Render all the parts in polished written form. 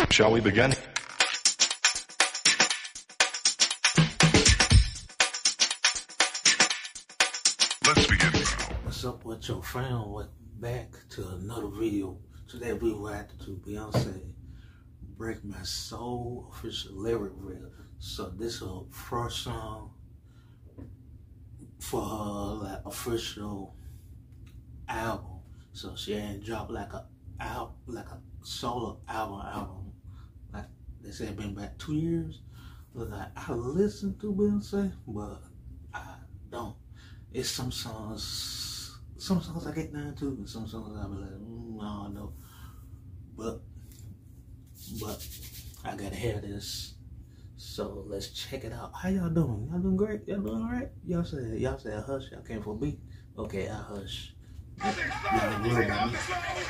Shall we begin? Let's begin now. What's up with your friend? Welcome back to another video. Today we reacted to Beyonce Break My Soul official lyric video. So this is her first song for her like official album. So she ain't dropped like a solo album. Like they said, it's been back 2 years. Like I listen to Beyonce, but I don't. It's some songs I get down to, and some songs I be like, I don't know. But I gotta hear this. So let's check it out. How y'all doing? Y'all doing great? Y'all doing alright? Y'all said hush. Y'all came for a beat. Okay, I hush. Y'all ain't worried about me.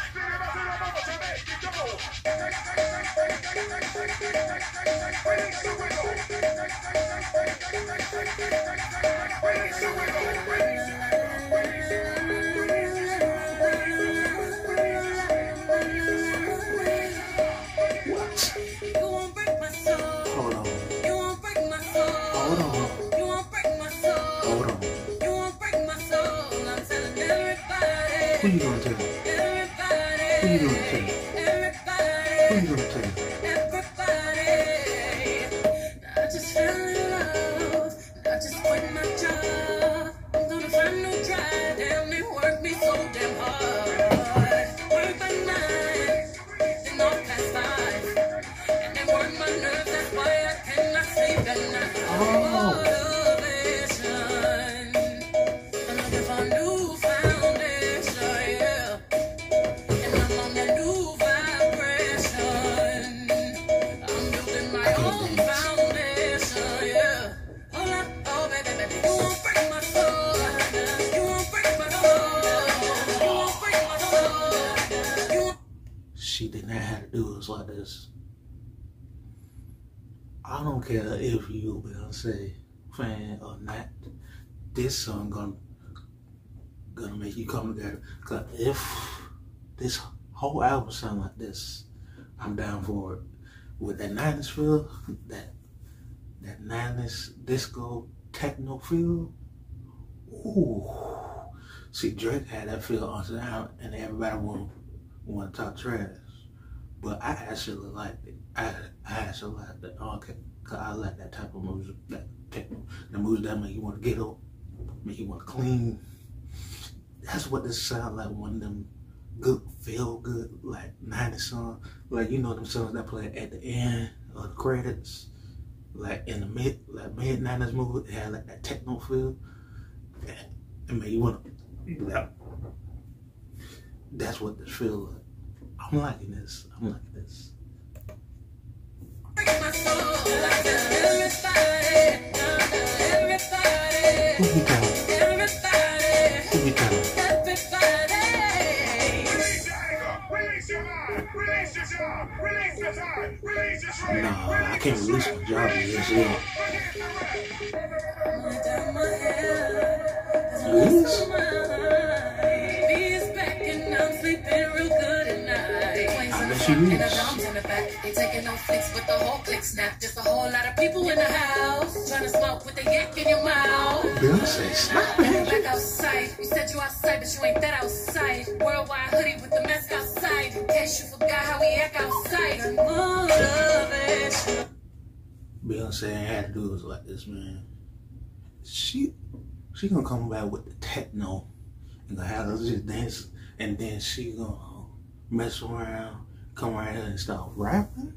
Who you gonna tell? Who you gonna tell? Who you gonna tell? I just fell in love. I just quit my job. I'm gonna find no drive. Damn, they work me so damn hard. Work by 9, then off past 5. And they work my nerves. That's why I cannot sleep at night. She did not have to do us like this. I don't care if you Beyonce fan or not. This song gonna make you come together. Cause if this whole album sound like this, I'm down for it. With that 90s feel, that 90s disco techno feel. Ooh. See, Drake had that feel on sound, and everybody want to talk trash. But I actually liked it. I actually liked it. Okay, cause I like that type of music, that techno, the music that make you want to get up, make you want to clean. That's what this sound like. One of them good, feel good, like 90s songs. Like, you know them songs that play at the end of the credits, like in the mid 90s movie. It had like that techno feel, and make you want to. Like, that's what this feels like. I'm liking this. Who you telling? Who you telling? Nah, I can't release my job yet. Release? She is. They taking no flicks, but the whole click snap. Just a whole lot of people in the house trying to smoke with the yak in your mouth. Beyonce, snap it. Back outside. You said you outside, but you ain't that outside. Worldwide hoodie with the mask outside. In case you forgot how we act outside. Beyonce ain't had to do us like this, man. She gonna come back with the techno and gonna have us just dance, and then she gonna mess around, come around here and start rapping?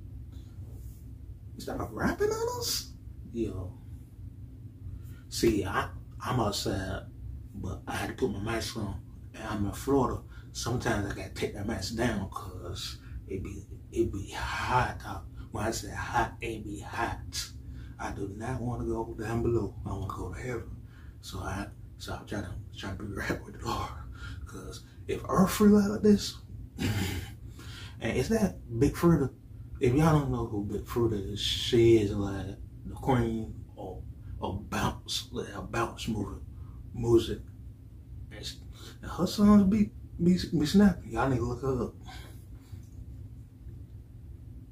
Start rapping on us? Yo. See, I'm outside, but I had to put my mask on. And I'm in Florida. Sometimes I gotta take that mask down because it be hot out. When I say hot, it be hot. I do not want to go down below. I want to go to heaven. So I'm trying to be right with the Lord. Because if Earth free like this, and it's that Big Fruita. If y'all don't know who Big Fruita is, she is like the queen of bounce music. And her songs be snapping. Y'all need to look her up.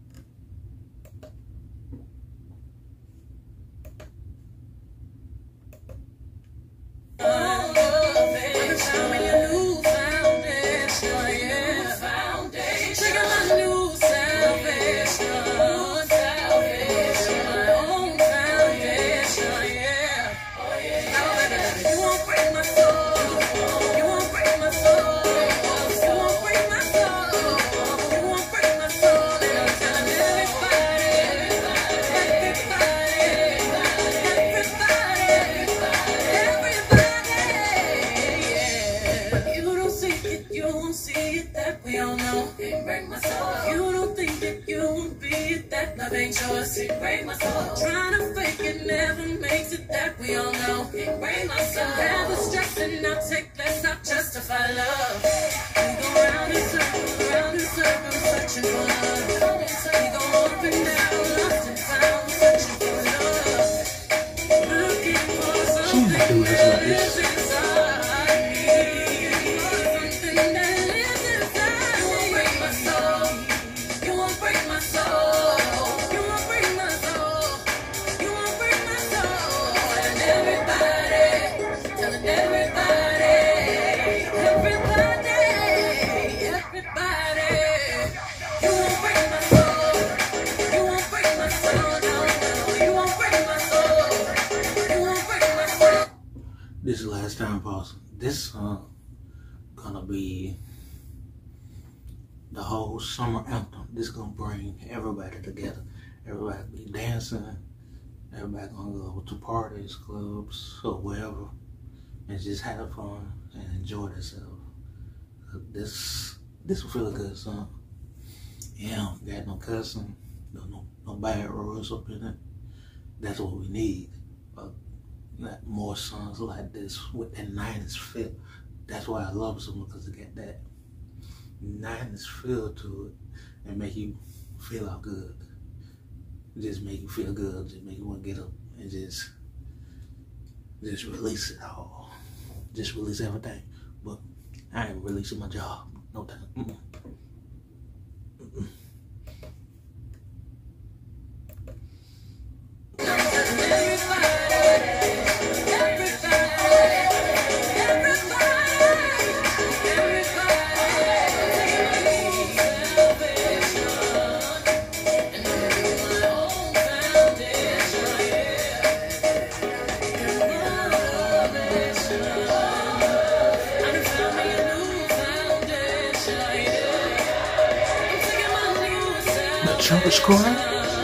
love ain't yours, it break my soul. Trying to fake it never makes it, that we all know. It break my soul. Never stressing, I'll take less, I'll justify love. We go round in circles, searching for love. We go up and down, lost and found, searching for love. Looking for something that lives inside me. Something that lives inside me. You won't break my soul. You won't break my soul. You won't break my soul. You won't break my soul. Telling everybody, telling everybody, everybody, everybody. You won't break my soul. You won't break my soul. No, no. You won't break my soul. You won't break my soul. This is the last time, pause. This song gonna be the whole summer anthem. This gonna bring everybody together. Everybody be dancing. Everybody gonna go to parties, clubs, or wherever, and just have fun and enjoy themselves. This will feel a good song. Yeah, got no cussing, no bad words up in it. That's what we need. More songs like this with that 90s feel. That's why I love it so much, because it got that 90s feel to it and make you feel all good. Just make you feel good. Just make you want to get up and just release it all. Just release everything. But I ain't releasing my job. No time. The trumpet's crying.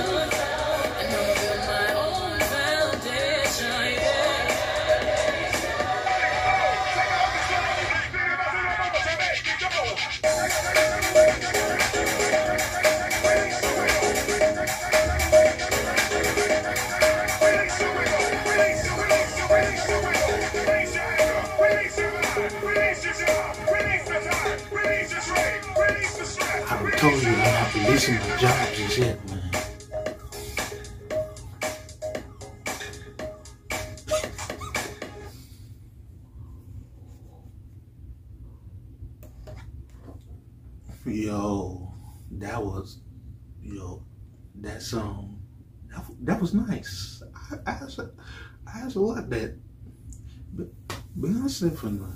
I told you I'm not releasing my job just yet, man. That song, that was nice. I also like that. But Beyonce from the,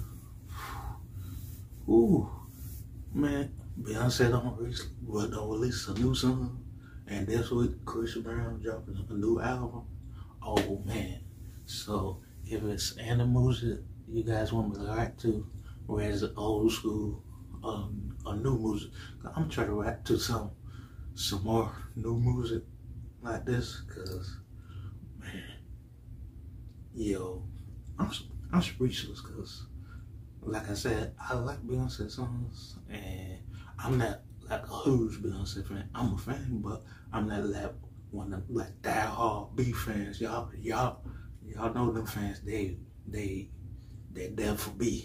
ooh, man, Beyonce don't release a new song, and this week Chris Brown dropping a new album. Oh man! So if it's any music you guys want me to rap to, whether it's old school or new music, I'm trying to rap to some more new music like this, cause man, yo, I'm speechless, cause like I said, I like Beyonce songs, and I'm not like a huge Beyonce fan. I'm a fan, but I'm not like one of them like die-hard B fans. Y'all know them fans. They there for B.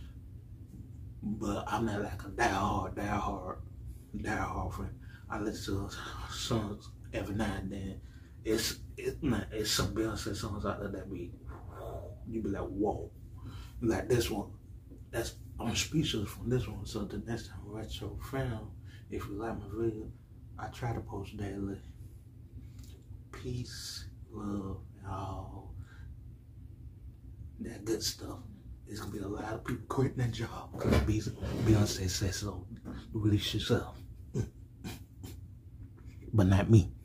But I'm not like a die-hard fan. I listen to songs every now and then. It's some Beyonce songs out there that you be like, whoa. Like this one, I'm speechless from this one. So the next time Retro Film, if you like my video, I try to post daily. Peace, love, and all that good stuff. There's gonna be a lot of people quitting their job because Beyonce says so. Release yourself. But not me.